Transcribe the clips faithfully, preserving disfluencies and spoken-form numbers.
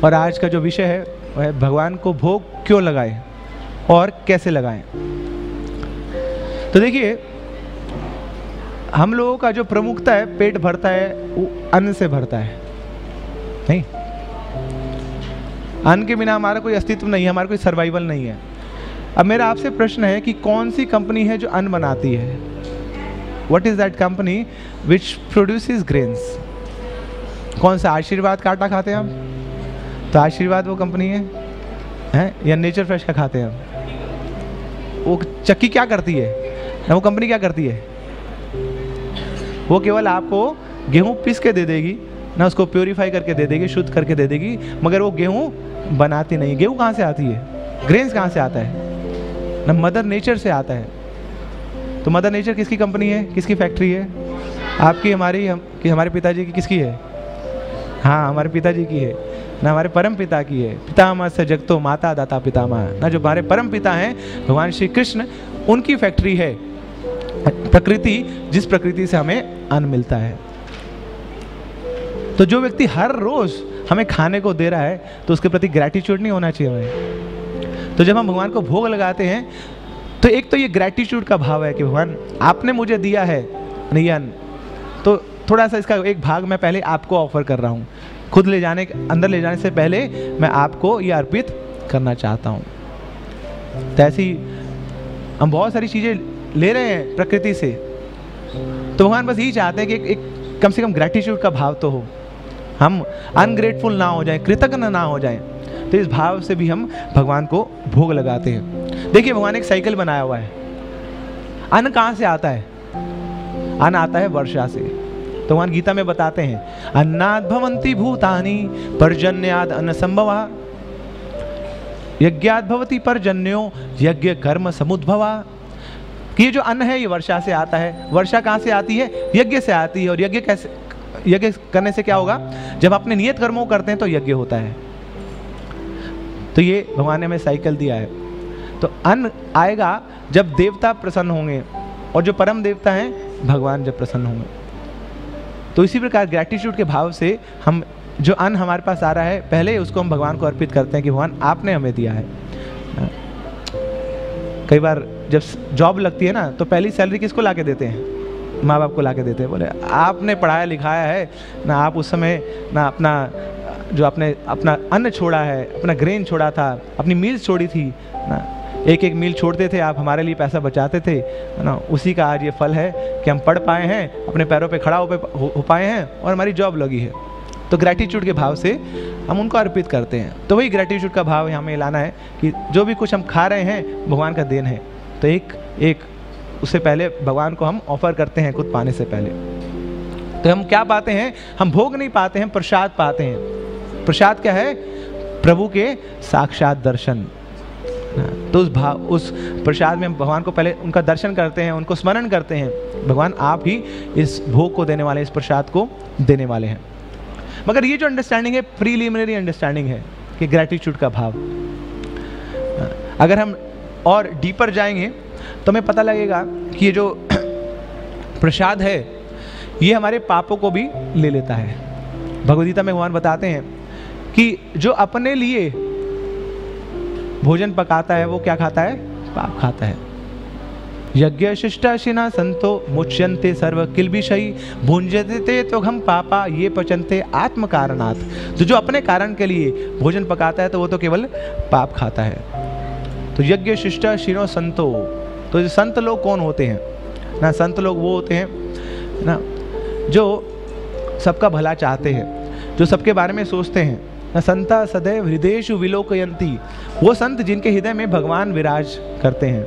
और आज का जो विषय है वह है भगवान को भोग क्यों लगाएं और कैसे लगाएं। तो देखिए, हम लोगों का जो प्रमुखता है, पेट भरता है वो अन्न से भरता है, नहीं? अन्न के बिना हमारा कोई अस्तित्व नहीं है, हमारा कोई सर्वाइवल नहीं है। अब मेरा आपसे प्रश्न है कि कौन सी कंपनी है जो अन्न बनाती है? What is that company which produces grains? कौन सा? आशीर्वाद का आटा खाते हैं हम, तो आशीर्वाद वो कंपनी है, हैं? या नेचर फ्रेश का खाते हैं हम? वो चक्की क्या करती है, वो कंपनी क्या करती है? वो केवल आपको गेहूं पीस के दे देगी ना, उसको प्योरीफाई करके दे देगी, शुद्ध करके दे देगी, मगर वो गेहूं बनाती नहीं। गेहूं कहाँ से आती है? ग्रेन्स कहाँ से आता है? ना मदर नेचर से आता है। तो मदर नेचर किसकी कंपनी है, किसकी फैक्ट्री है? आपकी, हमारी, हम कि हमारे पिताजी की? किसकी है? हाँ, हमारे पिताजी की है ना, हमारे परम पिता की है। पितामह से जगतो माता दाता पितामह ना, जो हमारे परम पिता हैं भगवान श्री कृष्ण, उनकी फैक्ट्री है प्रकृति, जिस प्रकृति से हमें अन्न मिलता है। तो जो व्यक्ति हर रोज हमें खाने को दे रहा है तो उसके प्रति ग्रैटिट्यूड नहीं होना चाहिए हमें। तो जब हम भगवान को भोग लगाते हैं तो एक तो ये ग्रैटिट्यूड का भाव है कि भगवान आपने मुझे दिया है नहीं अन्न, तो थोड़ा सा इसका एक भाग मैं पहले आपको ऑफर कर रहा हूँ। खुद ले जाने अंदर ले जाने से पहले मैं आपको ये अर्पित करना चाहता हूँ। तो ऐसी हम बहुत सारी चीज़ें ले रहे हैं प्रकृति से, तो भगवान बस यही चाहते हैं कि एक, एक कम से कम ग्रैटिट्यूड का भाव तो हो, हम अनग्रेटफुल ना हो जाए, कृतज्ञ ना हो जाए। तो इस भाव से भी हम भगवान को भोग लगाते हैं। देखिए, भगवान एक साइकिल बनाया हुआ है। अन्न कहाँ से आता है? अन्न आता है वर्षा से। तो भगवान गीता में बताते हैं, अन्नाद भवन्ति भूतानि पर्जन्याद अन्न संभवा, यज्ञाद भवति पर्जन्यो यज्ञ कर्म समुद्भवा। कि ये जो अन्न है ये वर्षा से आता है। वर्षा कहाँ से आती है? यज्ञ से आती है। और यज्ञ कैसे? यज्ञ करने से क्या होगा? जब अपने नियत कर्मों को करते हैं तो यज्ञ होता है। तो ये भगवान ने हमें साइकिल दिया है। तो अन्न आएगा जब देवता प्रसन्न होंगे, और जो परम देवता हैं भगवान जब प्रसन्न होंगे। तो इसी प्रकार ग्रैटिट्यूड के भाव से हम जो अन्न हमारे पास आ रहा है, पहले उसको हम भगवान को अर्पित करते हैं कि भगवान आपने हमें दिया है। कई बार जब जॉब लगती है ना, तो पहली सैलरी किसको ला के देते हैं? माँ बाप को ला के देते हैं। बोले आपने पढ़ाया लिखाया है ना, आप उस समय ना अपना जो आपने अपना अन्न छोड़ा है, अपना ग्रेन छोड़ा था, अपनी मील्स छोड़ी थी ना, एक एक मील छोड़ते थे आप, हमारे लिए पैसा बचाते थे ना, उसी का आज ये फल है कि हम पढ़ पाए हैं, अपने पैरों पे खड़ा हो, हो, हो पाए हैं और हमारी जॉब लगी है। तो ग्रैटिट्यूड के भाव से हम उनको अर्पित करते हैं। तो वही ग्रैटिट्यूड का भाव हमें लाना है कि जो भी कुछ हम खा रहे हैं भगवान का देन है। तो एक एक उससे पहले भगवान को हम ऑफर करते हैं, खुद पाने से पहले। तो हम क्या पाते हैं? हम भोग नहीं पाते हैं, प्रसाद पाते हैं। प्रसाद क्या है? प्रभु के साक्षात दर्शन। तो उस भाव उस प्रसाद में हम भगवान को पहले उनका दर्शन करते हैं, उनको स्मरण करते हैं, भगवान आप ही इस भोग को देने वाले, इस प्रसाद को देने वाले हैं। मगर ये जो अंडरस्टैंडिंग है, प्रीलिमिनरी अंडरस्टैंडिंग है कि ग्रैटिट्यूड का भाव। अगर हम और डीपर जाएंगे तो हमें पता लगेगा कि ये जो प्रसाद है ये हमारे पापों को भी ले लेता है। भगवद गीता में भगवान बताते हैं कि जो अपने लिए भोजन पकाता है वो क्या खाता है? पाप खाता है। यज्ञ शिष्टाशिना संतो मुच्यन्ते सर्व किल्बिषयी भुंजते ते तो हम पापा ये पचनते आत्म कारणात्। तो जो अपने कारण के लिए भोजन पकाता है तो वो तो केवल पाप खाता है। तो यज्ञ शिष्टाशिनो संतो, तो संत लोग कौन होते हैं ना? संत लोग वो होते हैं ना जो सबका भला चाहते हैं, जो सबके बारे में सोचते हैं ना। संता सदैव हृदयेषु विलोकयन्ति, वो संत जिनके हृदय में भगवान विराज करते हैं।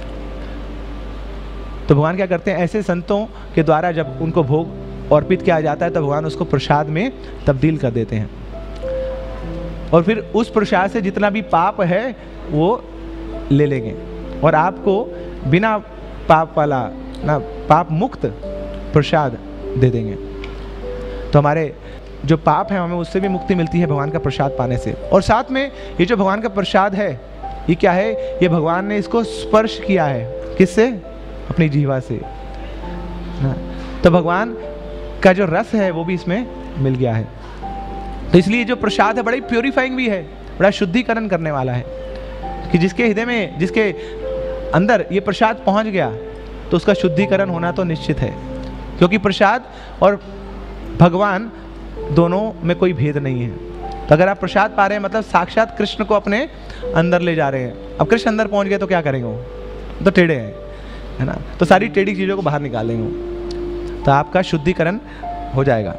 तो भगवान क्या करते हैं? ऐसे संतों के द्वारा जब उनको भोग अर्पित किया जाता है तो भगवान उसको प्रसाद में तब्दील कर देते हैं, और फिर उस प्रसाद से जितना भी पाप है वो ले लेंगे और आपको बिना पाप वाला ना, पाप मुक्त प्रसाद दे देंगे। तो हमारे जो पाप है हमें उससे भी मुक्ति मिलती है भगवान का प्रसाद पाने से। और साथ में ये जो भगवान का प्रसाद है ये क्या है? ये भगवान ने इसको स्पर्श किया है। किससे? अपनी जीवा से ना। तो भगवान का जो रस है वो भी इसमें मिल गया है। तो इसलिए जो प्रसाद है बड़ा ही प्योरीफाइंग भी है, बड़ा शुद्धिकरण करने वाला है, कि जिसके हृदय में, जिसके अंदर ये प्रसाद पहुंच गया तो उसका शुद्धिकरण होना तो निश्चित है, क्योंकि प्रसाद और भगवान दोनों में कोई भेद नहीं है। तो अगर आप प्रसाद पा रहे हैं मतलब साक्षात कृष्ण को अपने अंदर ले जा रहे हैं। अब कृष्ण अंदर पहुंच गए तो क्या करेंगे, वो तो टेढ़े हैं, है ना, तो सारी टेढ़ी चीज़ों को बाहर निकालेंगे, तो आपका शुद्धिकरण हो जाएगा।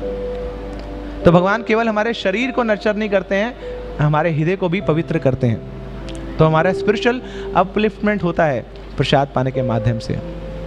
तो भगवान केवल हमारे शरीर को नर्चर नहीं करते हैं, हमारे हृदय को भी पवित्र करते हैं। तो हमारा स्पिरिचुअल अपलिफ्टमेंट होता है प्रसाद पाने के माध्यम से।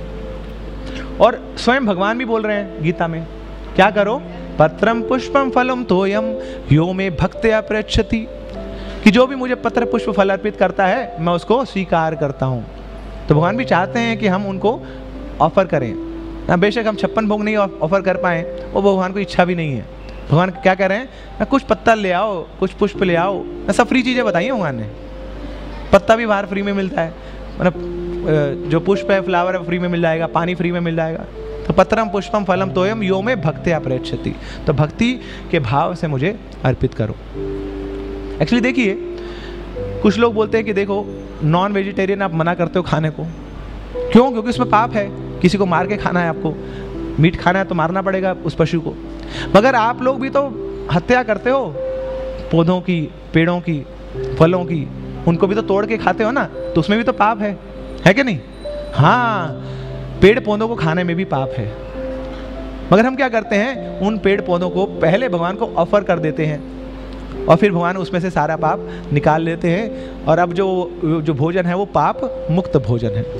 और स्वयं भगवान भी बोल रहे हैं गीता में, क्या करो, पत्रम पुष्पम फलम तोयम यो में भक्त्या प्रयच्छति, कि जो भी मुझे पत्र पुष्प फल अर्पित करता है मैं उसको स्वीकार करता हूँ। तो भगवान भी चाहते हैं कि हम उनको ऑफर करें। ना बेशक हम छप्पन भोग नहीं ऑफर कर पाए, वो भगवान को इच्छा भी नहीं है। भगवान क्या कह रहे हैं, ना कुछ पत्ता ले आओ, कुछ पुष्प ले आओ, ना सब फ्री चीज़ें बताई हैं भगवान ने। पत्ता भी बाहर फ्री में मिलता है, मतलब जो पुष्प है, फ्लावर है, फ्री में मिल जाएगा, पानी फ्री में मिल जाएगा। तो पत्रम पुष्पम फलम तोयम यो में भक्त्या प्रयच्छति, तो भक्ति के भाव से मुझे अर्पित करो। एक्चुअली देखिए, कुछ लोग बोलते हैं कि देखो नॉन वेजिटेरियन आप मना करते हो खाने को, क्यों, क्योंकि उसमें पाप है, किसी को मार के खाना है, आपको मीट खाना है तो मारना पड़ेगा उस पशु को। मगर आप लोग भी तो हत्या करते हो पौधों की, पेड़ों की, फलों की, उनको भी तो तोड़ के खाते हो ना, तो उसमें भी तो पाप है, है कि नहीं? हाँ, पेड़ पौधों को खाने में भी पाप है। मगर हम क्या करते हैं, उन पेड़ पौधों को पहले भगवान को ऑफर कर देते हैं और फिर भगवान उसमें से सारा पाप निकाल लेते हैं, और अब जो जो भोजन है वो पाप मुक्त भोजन है।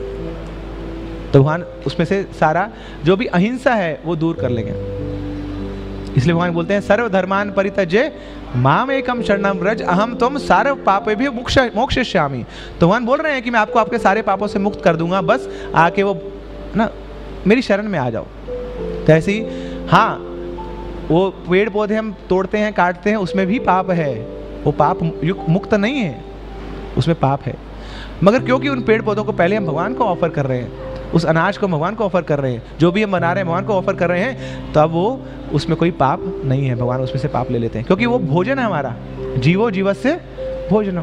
तो भगवान उसमें से सारा जो भी अहिंसा है वो दूर कर लेंगे। इसलिए भगवान बोलते हैं सर्वधर्मान परित्यज्य माम एकम शरणम व्रज अहम त्वं सर्व पापेभ्यो मोक्षयिष्यामि। तो भगवान बोल रहे हैं कि मैं आपको आपके सारे पापों से मुक्त कर दूंगा, बस आके वो ना मेरी शरण में आ जाओ। तो ऐसे ही हाँ, वो पेड़ पौधे हम तोड़ते हैं, काटते हैं, उसमें भी पाप है, वो पाप मुक्त नहीं है, उसमें पाप है। मगर क्योंकि उन पेड़ पौधों को पहले हम भगवान को ऑफर कर रहे हैं, उस अनाज को भगवान को ऑफर कर रहे हैं, जो भी हम बना रहे हैं भगवान को ऑफर कर रहे हैं, तो अब वो उसमें कोई पाप नहीं है, भगवान उसमें से पाप ले लेते हैं, क्योंकि वो भोजन है हमारा, जीवो जीवस्य भोजनम।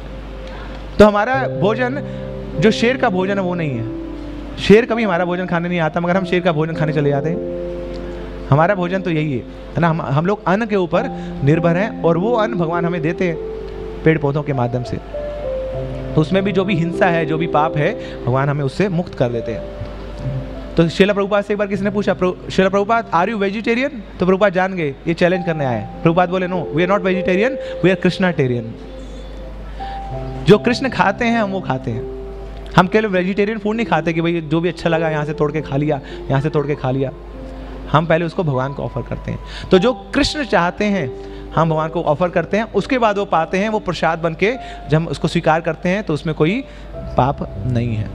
तो हमारा भोजन जो शेर का भोजन है वो नहीं है। शेर कभी हमारा भोजन खाने नहीं आता, मगर हम शेर का भोजन खाने चले जाते हैं। हमारा भोजन तो यही है, है ना, हम हम लोग अन्न के ऊपर निर्भर हैं, और वो अन्न भगवान हमें देते हैं पेड़ पौधों के माध्यम से। तो उसमें भी जो भी हिंसा है, जो भी पाप है, भगवान हमें उससे मुक्त कर देते हैं। तो श्रील प्रभुपाद से एक बार किसी ने पूछा, Shrila Prabhupada are you vegetarian? तो प्रभुपाद जान गए ये चैलेंज करने आए। प्रभुपाद बोले no, we are not vegetarian, we are Krishnatarian. जो कृष्ण खाते हैं हम वो खाते हैं। हम केवल वेजिटेरियन फूड नहीं खाते कि भाई जो भी अच्छा लगा यहाँ से तोड़ के खा लिया, यहाँ से तोड़ के खा लिया। हम पहले उसको भगवान को ऑफर करते हैं। तो जो कृष्ण चाहते हैं हम भगवान को ऑफर करते हैं, उसके बाद वो पाते हैं, वो प्रसाद बन के जब हम उसको स्वीकार करते हैं तो उसमें कोई पाप नहीं है।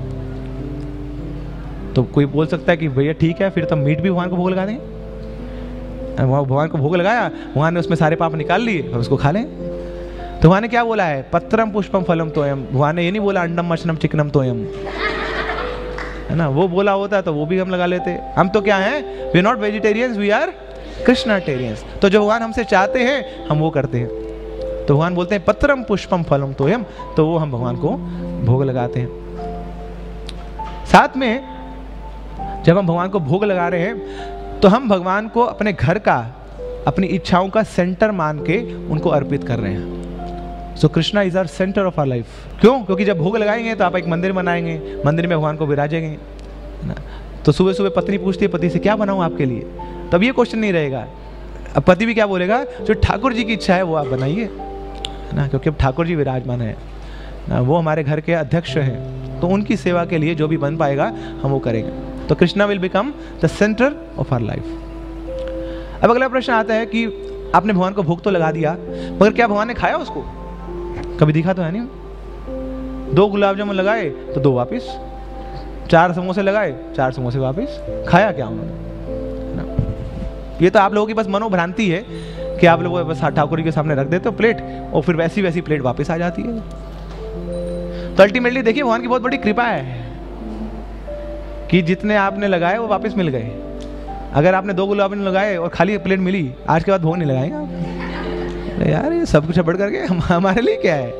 तो कोई बोल सकता है कि भैया ठीक है, फिर तो मीट भी भगवान को भोग लगा देंगे। भगवान को भोग लगाया, भगवान ने उसमें सारे पाप निकाल लिए और उसको खा लें। तो भगवान ने क्या बोला है, पत्रम पुष्पम फलम तोयम। भगवान ने ये नहीं बोला अंडम मछनम चिकनम तोयम, है ना, वो बोला होता तो वो भी हम लगा लेते। हम तो क्या हैं, we are not vegetarians, we are Krishnatarians. तो जो भगवान हमसे चाहते हैं हम वो करते हैं। तो भगवान बोलते हैं पत्रम पुष्पम फलम तोयम, तो वो हम भगवान को भोग लगाते हैं। साथ में जब हम भगवान को भोग लगा रहे हैं तो हम भगवान को अपने घर का, अपनी इच्छाओं का सेंटर मान के उनको अर्पित कर रहे हैं। So Krishna is our centre of our life. क्यों? क्योंकि जब भोग लगाएंगे तो आप एक मंदिर बनाएंगे, मंदिर में भगवान को विराजेंगे ना। तो सुबह सुबह पत्नी पूछती है पति से क्या बनाऊं आपके लिए, तब ये क्वेश्चन नहीं रहेगा। अब पति भी क्या बोलेगा, जो ठाकुर जी की इच्छा है वो आप बनाइए ना, क्योंकि अब ठाकुर जी विराजमान है ना, वो हमारे घर के अध्यक्ष हैं, तो उनकी सेवा के लिए जो भी बन पाएगा हम वो करेंगे। तो Krishna will become the centre of our life. अब अगला प्रश्न आता है कि आपने भगवान को भोग तो लगा दिया, मगर क्या भगवान ने खाया उसको? कभी दिखा तो है नहीं। दो गुलाब जामुन लगाए तो दो वापिस, चार समोसे लगाए चार समोसे वापिस, खाया क्या उन्होंने? ये तो आप लोगों की बस मनोभ्रांति है कि आप लोग बस ठाकुर जी के सामने रख देते हो प्लेट और फिर वैसी वैसी प्लेट वापस आ जाती है। तो अल्टीमेटली देखिए भगवान की बहुत बड़ी कृपा है कि जितने आपने लगाए वो वापस मिल गए। अगर आपने दो गुलाब जामुन लगाए और खाली प्लेट मिली, आज के बाद भोग नहीं लगाएंगे आप? यार ये सब कुछ बढ़ करके हम, हमारे लिए क्या है?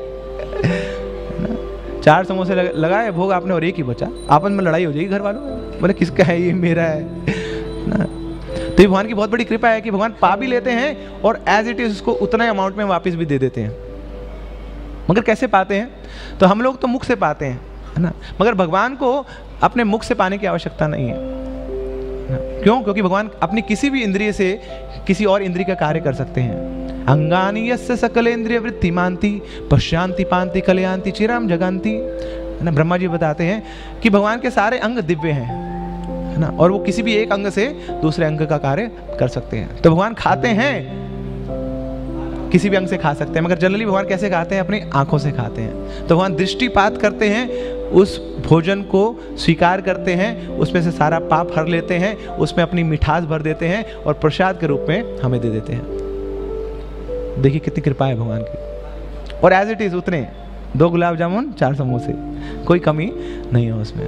चार समोसे लग, लगाए भोग आपने और एक ही बचा, आपस में लड़ाई हो जाएगी घर वालों में, बोले किसका है ये, मेरा है ना। तो ये भगवान की बहुत बड़ी कृपा है कि भगवान पा भी लेते हैं और एज इट इज उसको उतना अमाउंट में वापस भी दे देते हैं। मगर कैसे पाते हैं? तो हम लोग तो मुख से पाते हैं, है ना, मगर भगवान को अपने मुख से पाने की आवश्यकता नहीं है। क्यों? क्योंकि भगवान अपनी किसी भी इंद्रिय से किसी और इंद्रिय का कार्य कर सकते हैं। अंगानी यस्य सकलेन्द्रिय वृत्ति मानती पश्यांति पांति कलयांति चिराम जगांति, है ना। ब्रह्मा जी बताते हैं कि भगवान के सारे अंग दिव्य हैं, है ना, और वो किसी भी एक अंग से दूसरे अंग का कार्य कर सकते हैं। तो भगवान खाते हैं, किसी भी अंग से खा सकते हैं, मगर जनरली भगवान कैसे खाते हैं? अपनी आंखों से खाते हैं। तो भगवान दृष्टिपात करते हैं, उस भोजन को स्वीकार करते हैं, उसमें से सारा पाप हर लेते हैं, उसमें अपनी मिठास भर देते हैं और प्रसाद के रूप में हमें दे देते हैं। देखिए कितनी कृपा है भगवान की। और एज इट इज उतने, दो गुलाब जामुन चार समोसे, कोई कमी नहीं है उसमें।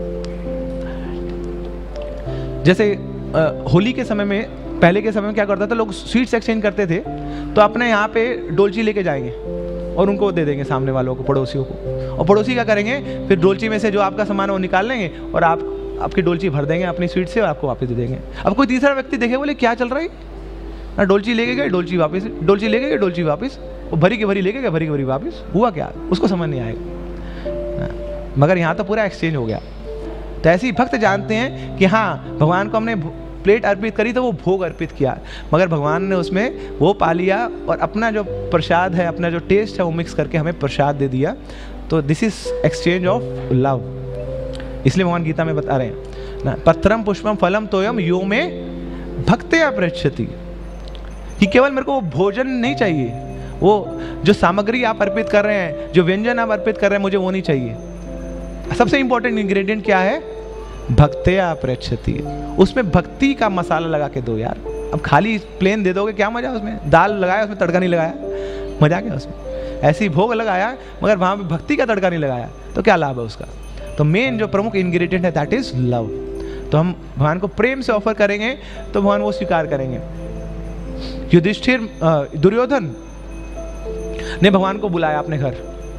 जैसे आ, होली के समय में, पहले के समय में क्या करता था, लोग स्वीट्स एक्सचेंज करते थे, तो अपने यहाँ पे डोलची लेके जाएंगे और उनको दे देंगे सामने वालों को, पड़ोसियों को, और पड़ोसी क्या करेंगे, फिर डोलची में से जो आपका सामान है वो निकाल लेंगे और आप आपकी डोलची भर देंगे अपनी स्वीट से और आपको वापस दे देंगे। अब कोई तीसरा व्यक्ति देखे, बोले क्या चल रहा है ना, डोलची लेके गए, डोलची वापस, डोलची लेके गए, डोलची वापस, वो भरी की भरी लेके गए, भरी की भरी वापस, हुआ क्या? उसको समझ नहीं आएगा। मगर यहाँ तो पूरा एक्सचेंज हो गया। तो ऐसे ही भक्त जानते हैं कि हाँ, भगवान को हमने प्लेट अर्पित करी तो वो भोग अर्पित किया, मगर भगवान ने उसमें वो पा लिया और अपना जो प्रसाद है, अपना जो टेस्ट है वो मिक्स करके हमें प्रसाद दे दिया। तो this is exchange of love. इसलिए भगवान गीता में बता रहे हैं ना, पत्रम पुष्पम फलम तोयम यो में भक्त्या पृच्छति, कि केवल मेरे को वो भोजन नहीं चाहिए, वो जो सामग्री आप अर्पित कर रहे हैं, जो व्यंजन आप अर्पित कर रहे हैं, मुझे वो नहीं चाहिए। सबसे इंपॉर्टेंट इंग्रेडिएंट क्या है? भक्त्या पृच्छति। उसमें भक्ति का मसाला लगा के दो यार। अब खाली प्लेन दे दोगे, क्या मजा उसमें? दाल लगाया, उसमें तड़का नहीं लगाया, मजा क्या उसमें? ऐसी भोग लगाया मगर वहां पे भक्ति का तड़का नहीं लगाया, तो क्या लाभ है उसका? तो मेन जो प्रमुख इंग्रेडिएंट है दैट इज लव। तो हम भगवान को प्रेम से ऑफर करेंगे तो भगवान वो स्वीकार करेंगे। युधिष्ठिर, दुर्योधन ने भगवान को बुलाया अपने घर,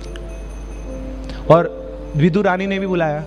और विदुर रानी ने भी बुलाया।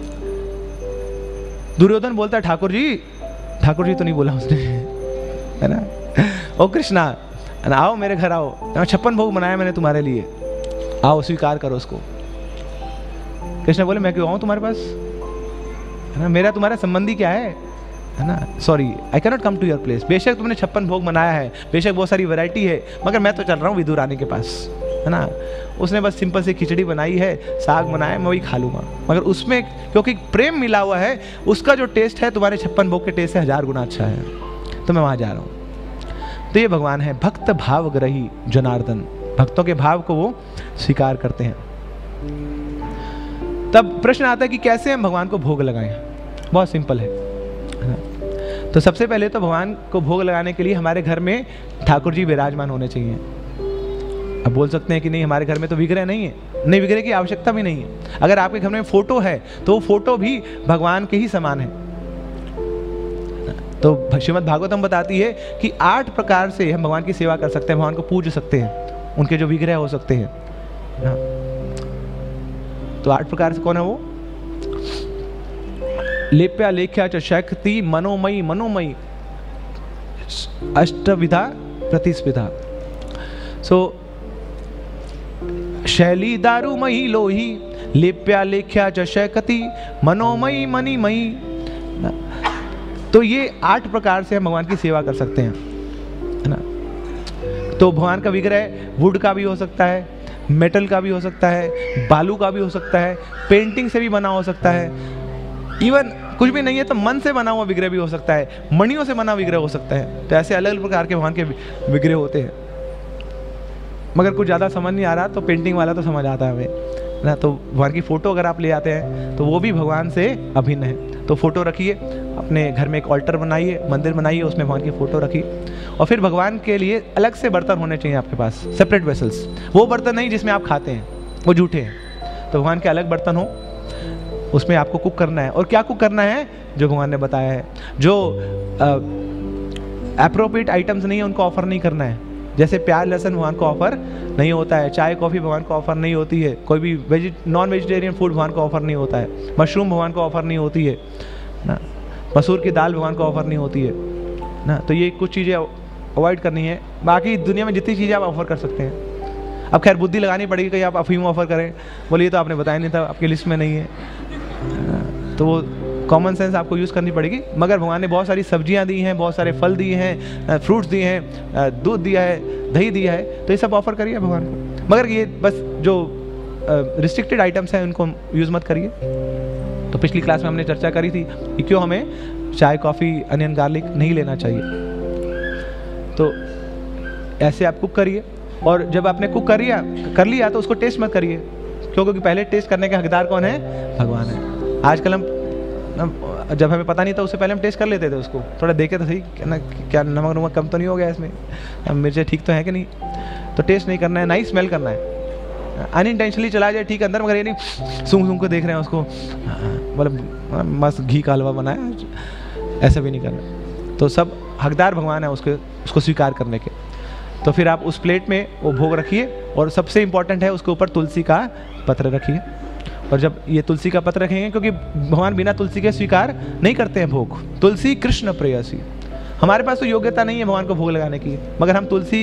दुर्योधन बोलता है, ठाकुर जी, ठाकुर जी तो नहीं बोला उसने, है ना, ओ कृष्णा, आओ मेरे घर आओ, छप्पन भोग बनाया मैंने तुम्हारे लिए, आओ स्वीकार करो उसको। कृष्ण बोले, मैं क्यों आऊं तुम्हारे पास, है ना, मेरा तुम्हारा संबंधी क्या है, है ना, sorry I can not come to your place. बेशक तुमने छप्पन भोग बनाया है, बेशक बहुत सारी वैरायटी है, मगर मैं तो चल रहा हूँ विदुर रानी के पास, है ना। उसने बस सिंपल सी खिचड़ी बनाई है, साग बनाया, मैं वही खा लूंगा, मगर उसमें क्योंकि प्रेम मिला हुआ है, उसका जो टेस्ट है तुम्हारे छप्पन भोग के टेस्ट से हजार गुना अच्छा है, तो मैं वहां जा रहा हूँ। तो ये भगवान है भक्त भावग्रही जनार्दन, भक्तों के भाव को वो स्वीकार करते हैं। तब प्रश्न आता है कि कैसे हम भगवान को भोग लगाएं। बहुत सिंपल है, तो सबसे पहले तो भगवान को भोग लगाने के लिए हमारे घर में ठाकुर जी विराजमान होने चाहिए। अब बोल सकते हैं कि नहीं हमारे घर में तो विग्रह नहीं है, नहीं, विग्रह की आवश्यकता भी नहीं है। अगर आपके घर में फोटो है तो वो फोटो भी भगवान के ही समान है। तो श्रीमद् भागवतम बताती है कि आठ प्रकार से हम भगवान की सेवा कर सकते हैं, भगवान को पूज सकते हैं, उनके जो विग्रह हो सकते हैं। तो आठ प्रकार से कौन है वो? लेप्या लेख्या च शक्ति मनोमयी मनोमयी अष्टविधा प्रतिस्पिधा। सो शैली दारुमयी लोही लेप्या लेख्या च शक्ति मनोमयी मणिमयी। तो ये आठ प्रकार से हम भगवान की सेवा कर सकते हैं, है ना। तो भगवान का विग्रह वुड का भी हो सकता है, मेटल का भी हो सकता है, बालू का भी हो सकता है, पेंटिंग से भी बना हो सकता है, इवन कुछ भी नहीं है तो मन से बना हुआ विग्रह भी हो सकता है, मणियों से बना विग्रह हो सकता है। तो ऐसे अलग अलग प्रकार के भगवान के विग्रह होते हैं। मगर कुछ ज़्यादा समझ नहीं आ रहा तो पेंटिंग वाला तो समझ आता है हमें ना। तो भगवान की फ़ोटो अगर आप ले आते हैं तो वो भी भगवान से अभिन्न है। तो फोटो रखिए, अपने घर में एक ऑल्टर बनाइए, मंदिर बनाइए, उसमें भगवान की फ़ोटो रखिए। और फिर भगवान के लिए अलग से बर्तन होने चाहिए आपके पास, सेपरेट वेसल्स। वो बर्तन नहीं जिसमें आप खाते हैं, वो जूठे हैं। तो भगवान के अलग बर्तन हो, उसमें आपको कुक करना है। और क्या कुक करना है? जो भगवान ने बताया है। जो एप्रोप्रिएट आइटम्स नहीं है उनको ऑफर नहीं करना है। जैसे प्याज लहसुन भगवान को ऑफर नहीं होता है, चाय कॉफ़ी भगवान को ऑफर नहीं होती है, कोई भी वेजि नॉन वेजिटेरियन फूड भगवान को ऑफर नहीं होता है, मशरूम भगवान को ऑफर नहीं होती है ना, मसूर की दाल भगवान को ऑफर नहीं होती है ना। तो ये कुछ चीज़ें अवॉइड करनी है। बाकी दुनिया में जितनी चीज़ें आप ऑफर कर सकते हैं। अब खैर बुद्धि लगानी पड़ेगी, कहीं आप अफीम ऑफर करें, बोलिए तो आपने बताया नहीं था, आपकी लिस्ट में नहीं है, तो वो कॉमन सेंस आपको यूज़ करनी पड़ेगी। मगर भगवान ने बहुत सारी सब्जियां दी हैं, बहुत सारे फल दिए हैं, फ्रूट्स दिए हैं, दूध दिया है, दही दिया है, तो ये सब ऑफर करिए भगवान को। मगर ये बस जो रिस्ट्रिक्टेड आइटम्स हैं उनको यूज़ मत करिए। तो पिछली क्लास में हमने चर्चा करी थी कि क्यों हमें चाय कॉफ़ी अनियन गार्लिक नहीं लेना चाहिए। तो ऐसे आप कुक करिए, और जब आपने कुक कर लिया कर लिया तो उसको टेस्ट मत करिए, क्यों? क्योंकि पहले टेस्ट करने के हकदार कौन है? भगवान है। आजकल हम जब हमें पता नहीं था उससे पहले हम टेस्ट कर लेते थे उसको, थोड़ा देखे तो सही ना क्या नमक नमक कम तो नहीं हो गया इसमें, मिर्चें ठीक तो है कि नहीं। तो टेस्ट नहीं करना है, ना ही स्मेल करना है। अनइंटेंशनली चला जाए ठीक अंदर, मगर ये नहीं सूंघ सूंघ को देख रहे हैं उसको, मतलब मस्त घी का हलवा बनाया, ऐसा भी नहीं करना। तो सब हकदार भगवान है उसके उसको स्वीकार करने के। तो फिर आप उस प्लेट में वो भोग रखिए, और सबसे इम्पॉर्टेंट है उसके ऊपर तुलसी का पत्र रखिए। और जब ये तुलसी का पत्र रखेंगे, क्योंकि भगवान बिना तुलसी के स्वीकार नहीं करते हैं भोग। तुलसी कृष्ण प्रेयसी। हमारे पास तो योग्यता नहीं है भगवान को भोग लगाने की, मगर हम तुलसी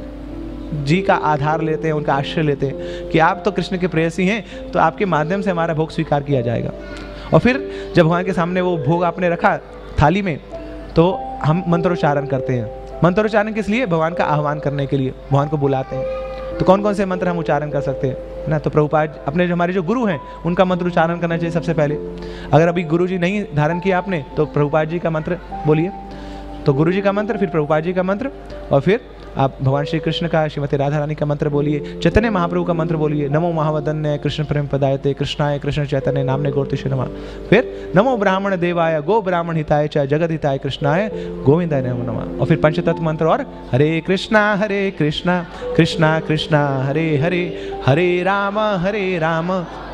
जी का आधार लेते हैं, उनका आश्रय लेते हैं कि आप तो कृष्ण के प्रेयसी हैं, तो आपके माध्यम से हमारा भोग स्वीकार किया जाएगा। और फिर जब भगवान के सामने वो भोग आपने रखा थाली में, तो हम मंत्रोच्चारण करते हैं। मंत्रोच्चारण किस लिए? भगवान का आह्वान करने के लिए, भगवान को बुलाते हैं। तो कौन कौन से मंत्र हम उच्चारण कर सकते हैं ना? तो प्रभुपाद अपने जो हमारे जो गुरु हैं उनका मंत्र उच्चारण करना चाहिए सबसे पहले। अगर अभी गुरु जी नहीं धारण किया आपने, तो प्रभुपाद जी का मंत्र बोलिए। तो गुरु जी का मंत्र, फिर प्रभुपाद जी का मंत्र, और फिर आप भगवान श्री कृष्ण का, श्रीमती राधा रानी का मंत्र बोलिए। चैतन्य महाप्रभु का मंत्र बोलिए, नमो महावदन्य कृष्ण प्रेम पदायते कृष्णाय कृष्ण चैतन्य नामने गौरतिष्ठ नमः। फिर नमो ब्राह्मण देवाय गो ब्राह्मण हिताय च जगत हिताय कृष्णाय गोविंदाय नमो नमः। और फिर पंचतत्व मंत्र, और हरे कृष्णा हरे कृष्णा कृष्णा कृष्णा हरे हरे हरे राम हरे राम।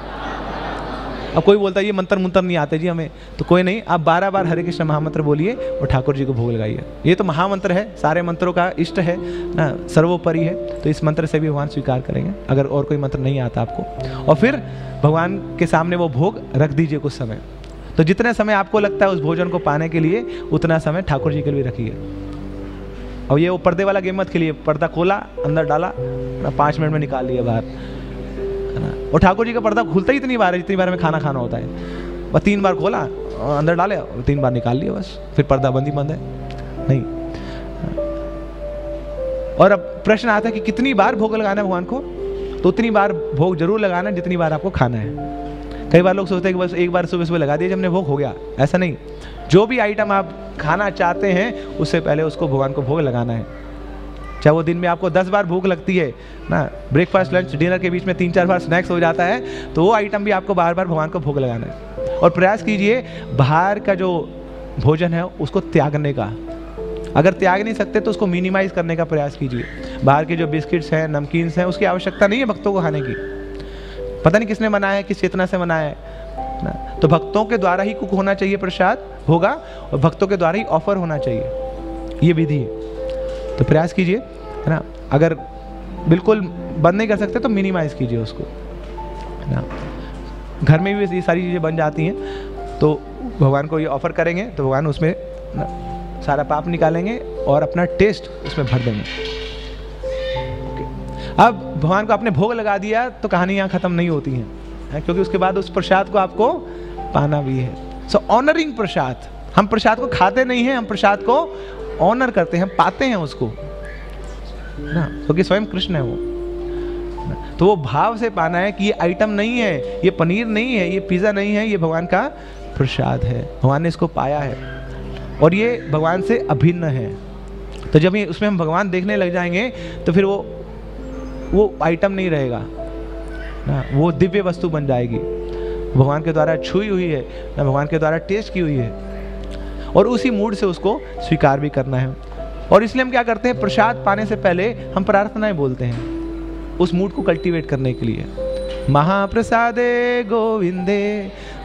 अब कोई बोलता है ये मंत्र मुंत्र नहीं आते जी हमें, तो कोई नहीं, आप बारह बार हरे कृष्ण महामंत्र बोलिए और ठाकुर जी को भोग लगाइए। ये तो महामंत्र है, सारे मंत्रों का इष्ट है ना, सर्वोपरि है। तो इस मंत्र से भी भगवान स्वीकार करेंगे, अगर और कोई मंत्र नहीं आता आपको। और फिर भगवान के सामने वो भोग रख दीजिए कुछ समय। तो जितने समय आपको लगता है उस भोजन को पाने के लिए, उतना समय ठाकुर जी के लिए रखिए। और ये वो पर्दे वाला गेम मत खेलिए, पर्दा खोला अंदर डाला, पाँच मिनट में निकाल लिया बाहर। और ठाकुर जी का पर्दा खुलता ही इतनी बार है जितनी बार में खाना खाना होता है। बस तीन बार खोला, अंदर डाले और तीन बार निकाल लिया, बस फिर पर्दा बंद ही बंद है नहीं। और अब प्रश्न आता है कि कितनी बार भोग लगाना है भगवान को? तो उतनी बार भोग जरूर लगाना है जितनी बार आपको खाना है। कई बार लोग सोचते हैं कि बस एक बार सुबह सुबह लगा दिए जब हमने भोग हो गया, ऐसा नहीं। जो भी आइटम आप खाना चाहते हैं उससे पहले उसको भगवान को भोग लगाना है। चाहे वो दिन में आपको दस बार भूख लगती है ना, ब्रेकफास्ट लंच डिनर के बीच में तीन चार बार स्नैक्स हो जाता है, तो वो आइटम भी आपको बार बार भगवान को भोग लगाना है। और प्रयास कीजिए बाहर का जो भोजन है उसको त्यागने का। अगर त्याग नहीं सकते तो उसको मिनिमाइज करने का प्रयास कीजिए। बाहर के जो बिस्किट्स हैं, नमकीन्स हैं, उसकी आवश्यकता नहीं है भक्तों को खाने की। पता नहीं किसने बनाया है, किस चेतना से बनाया है ना। तो भक्तों के द्वारा ही कुक होना चाहिए, प्रसाद होगा, और भक्तों के द्वारा ही ऑफर होना चाहिए, ये विधि है। तो प्रयास कीजिए, है ना। अगर बिल्कुल बंद नहीं कर सकते तो मिनिमाइज कीजिए उसको, है ना। घर में भी ये सारी चीज़ें बन जाती हैं, तो भगवान को ये ऑफर करेंगे तो भगवान उसमें ना सारा पाप निकालेंगे और अपना टेस्ट उसमें भर देंगे। अब भगवान को आपने भोग लगा दिया तो कहानी यहाँ ख़त्म नहीं होती है, है? क्योंकि उसके बाद उस प्रसाद को आपको पाना भी है। सो ऑनरिंग प्रसाद, हम प्रसाद को खाते नहीं हैं, हम प्रसाद को ऑनर करते हैं, हम पाते हैं उसको ना, क्योंकि स्वयं कृष्ण है वो। तो वो भाव से पाना है कि ये आइटम नहीं है, ये पनीर नहीं है, ये पिज़्ज़ा नहीं है, ये भगवान का प्रसाद है। भगवान ने इसको पाया है और ये भगवान से अभिन्न है। तो जब ये उसमें हम भगवान देखने लग जाएंगे तो फिर वो वो आइटम नहीं रहेगा ना, वो दिव्य वस्तु बन जाएगी, भगवान के द्वारा छुई हुई है ना, भगवान के द्वारा टेस्ट की हुई है। और उसी मूड से उसको स्वीकार भी करना है। और इसलिए हम क्या करते हैं, प्रसाद पाने से पहले हम प्रार्थनाएं बोलते हैं, उस मूड को कल्टीवेट करने के लिए। महाप्रसादे गोविंदे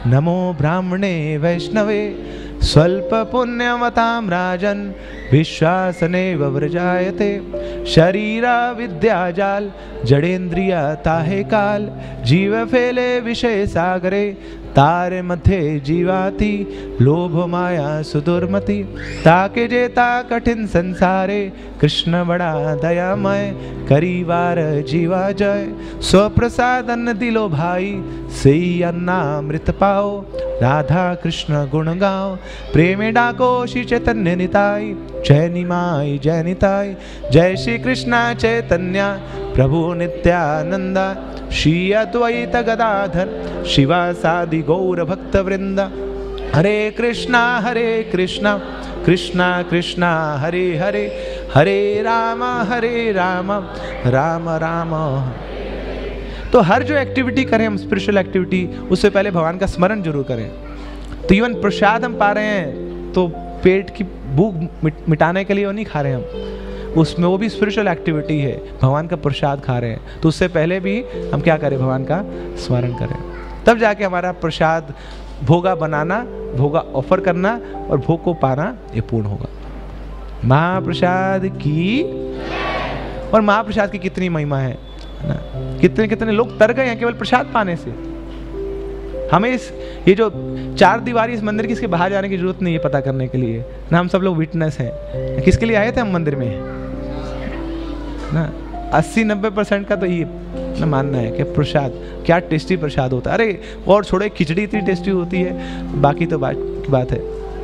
नमो ब्राह्मणे वैष्णवे स्वल्प पुण्यमतां राजन् विश्वासनेव व्रजायते शरीरा विद्याजाल जड़ेन्द्रिया ताहे काल जीव फैले विषय सागरे तारे मध्य जीवाति लोभ माया सुदुर्मति ताके जेता कठिन संसारे कृष्ण बड़ा दयामय करीवार जीवा जय स्वप्रसाद अन्न दिलो भाई सही अन्नामृत पाओ राधा कृष्ण गुण गाओ प्रेमे डाको श्री चैतन्य निताई जय निमाई जय निताई जय श्री कृष्ण चैतन्य प्रभु नित्यानंदा श्री अद्वैत गदाधर शिवासादि गौर भक्त वृंद हरे कृष्णा हरे कृष्णा कृष्णा कृष्णा हरे हरे हरे राम हरे राम राम राम। तो हर जो एक्टिविटी करें हम स्पिरिचुअल एक्टिविटी उससे पहले भगवान का स्मरण जरूर करें। तो इवन प्रसाद हम पा रहे हैं तो पेट की भूख मिट, मिटाने के लिए वो नहीं खा रहे हम, उसमें वो भी स्पिरिचुअल एक्टिविटी है, भगवान का प्रसाद खा रहे हैं। तो उससे पहले भी हम क्या करें, भगवान का स्मरण करें, तब जाके हमारा प्रसाद भोगा बनाना, भोगा ऑफर करना और भोग को पाना ये पूर्ण होगा। महाप्रसाद की, और महाप्रसाद की कितनी महिमा है ना, कितने कितने लोग तर गए हैं केवल प्रसाद पाने से। हमें इस ये जो चार दीवारी इस मंदिर की, इसके बाहर जाने की जरूरत नहीं है पता करने के लिए ना, हम सब लोग विटनेस हैं। किसके लिए आए थे हम मंदिर में ना, अस्सी नब्बे परसेंट का तो ये ना मानना है कि प्रसाद क्या टेस्टी प्रसाद होता है। अरे और छोड़ो, खिचड़ी इतनी टेस्टी होती है, बाकी तो बात की बात है।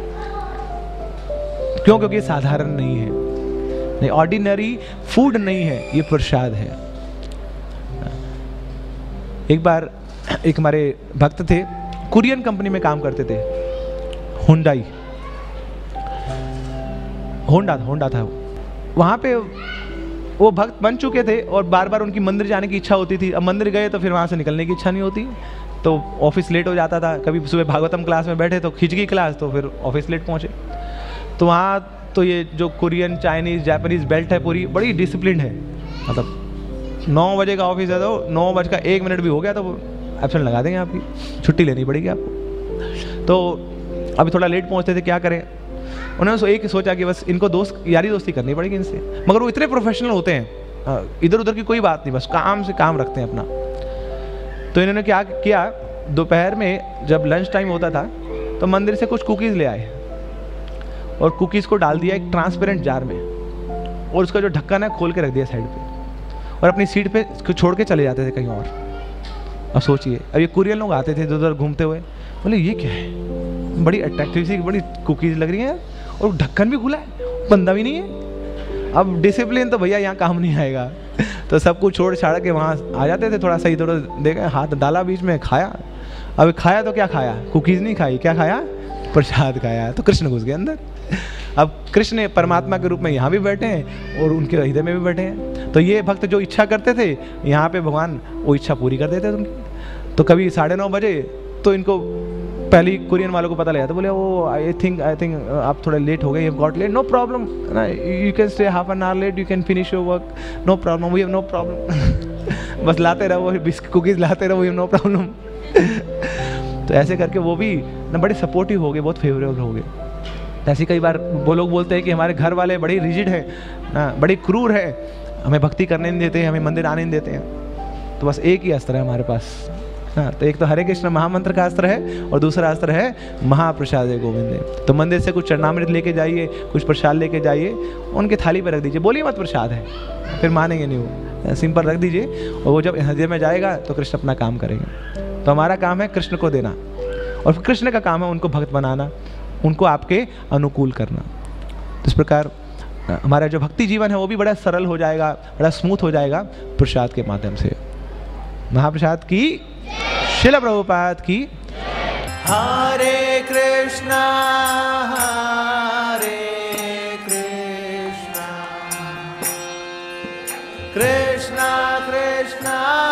क्यों? क्योंकि ये साधारण नहीं है, नहीं ऑर्डिनरी फूड नहीं है, ये प्रसाद है। एक बार एक हमारे भक्त थे, कुरियन कंपनी में काम करते थे, हुंडई होंडा होंडा था। वहाँ पे वो भक्त बन चुके थे और बार बार उनकी मंदिर जाने की इच्छा होती थी। अब मंदिर गए तो फिर वहाँ से निकलने की इच्छा नहीं होती, तो ऑफिस लेट हो जाता था। कभी सुबह भागवतम क्लास में बैठे तो खिंच गई क्लास, तो फिर ऑफिस लेट पहुँचे। तो वहाँ तो ये जो कुरियन, चाइनीज़, जापानीज़ बेल्ट है पूरी बड़ी डिसिप्लिन है। मतलब नौ बजे का ऑफिस है तो नौ बज का एक मिनट भी हो गया तो वो एब्सेंट लगा देंगे, आपकी छुट्टी लेनी पड़ेगी आपको। तो अभी थोड़ा लेट पहुँचते थे, क्या करें। उन्होंने सो एक सोचा कि बस इनको दोस्त यारी दोस्ती करनी पड़ेगी इनसे, मगर वो इतने प्रोफेशनल होते हैं, इधर उधर की कोई बात नहीं, बस काम से काम रखते हैं अपना। तो इन्होंने क्या किया, दोपहर में जब लंच टाइम होता था तो मंदिर से कुछ कुकीज़ ले आए और कुकीज़ को डाल दिया एक ट्रांसपेरेंट जार में, और उसका जो ढक्कन है खोल के रख दिया साइड पे, और अपनी सीट पे छोड़ के चले जाते थे कहीं और। अब सोचिए, अब ये कुरियन लोग आते थे इधर उधर घूमते हुए, बोले ये क्या है, बड़ी अट्रैक्टिव सी बड़ी कुकीज़ लग रही हैं और ढक्कन भी खुला है, बंदा भी नहीं है। अब डिसिप्लिन तो भैया यहाँ काम नहीं आएगा। तो सब कुछ छोड़ छाड़ के वहाँ आ जाते थे, थोड़ा सा इधर उधर देखा, हाथ डाला बीच में, खाया। अब खाया तो क्या खाया, कुकीज़ नहीं खाई, क्या खाया, प्रसाद खाया। तो कृष्ण घुस गए अंदर। अब कृष्ण परमात्मा के रूप में यहाँ भी बैठे हैं और उनके हृदय में भी बैठे हैं। तो ये भक्त जो इच्छा करते थे यहाँ पे भगवान वो इच्छा पूरी कर देते थे उनकी। तो कभी साढ़े नौ बजे तो इनको पहले कुरियन वालों को पता लगा, तो बोले वो आई थिंक आई थिंक आप थोड़ा लेट हो गए, you got late, no problem, you can stay half an hour late, you can finish your work, no problem, we have no problem. बस लाते रहो बिस्किट कुकीज़ लाते रहो, वी हैव नो प्रॉब्लम। तो ऐसे करके वो भी ना बड़े सपोर्टिव हो गए, बहुत फेवरेबल हो गए। ऐसे कई बार वो लोग बोलते हैं कि हमारे घर वाले बड़े रिजिड हैं ना, बड़े क्रूर हैं, हमें भक्ति करने नहीं देते, हमें मंदिर आने नहीं देते हैं। तो बस एक ही अस्त्र है हमारे पास ना, तो एक तो हरे कृष्ण महामंत्र का अस्त्र है और दूसरा अस्त्र है महाप्रसाद गोविंद। तो मंदिर से कुछ चरणामृत लेके जाइए, कुछ प्रसाद लेके जाइए, उनके थाली पर रख दीजिए, बोलिए मत प्रसाद है, फिर मानेंगे नहीं वो, सिंपल रख दीजिए, और वो जब हृदय में जाएगा तो कृष्ण अपना काम करेंगे। तो हमारा काम है कृष्ण को देना, और कृष्ण का काम है उनको भक्त बनाना, उनको आपके अनुकूल करना। इस प्रकार हमारा जो भक्ति जीवन है वो भी बड़ा सरल हो जाएगा, बड़ा स्मूथ हो जाएगा प्रसाद के माध्यम से। महाप्रसाद की, श्रील प्रभुपाद की। हरे कृष्णा हरे कृष्णा कृष्णा कृष्णा